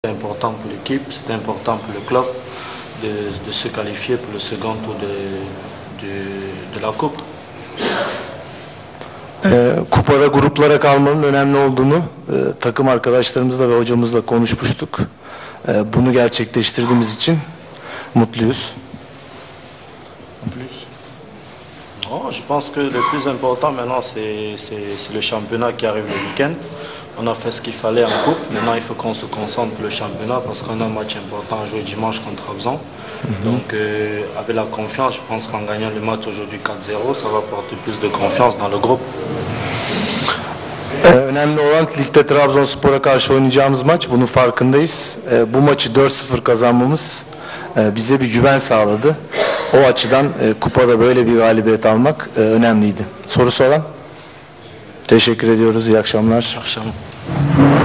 C'est important pour l'équipe, c'est important pour le club de se qualifier pour le second tour de la Coupe. Kupada gruplara kalmanın önemli olduğunu takım arkadaşlarımızla ve hocamızla konuşmuştuk. Bunu gerçekleştirdiğimiz için mutluyuz. Non, je pense que le plus important maintenant c'est le championnat qui arrive le week-end. On a fait ce qu'il fallait en coupe. Maintenant il faut qu'on se concentre pour le championnat parce qu'on a un match important à jouer dimanche contre Trabzon. Donc avec la confiance, je pense qu'en gagnant le match aujourd'hui 4-0, ça va porter plus de confiance dans le groupe. Önemli olan ligde Trabzonspor'a karşı oynayacağımız maç. Bunun farkındayız. Bu maçı 4-0 kazanmamız bize bir güven sağladı. O açıdan kupada böyle bir galibiyet almak önemliydi. Sorusu olan? Teşekkür ediyoruz. İyi akşamlar. İyi akşamlar.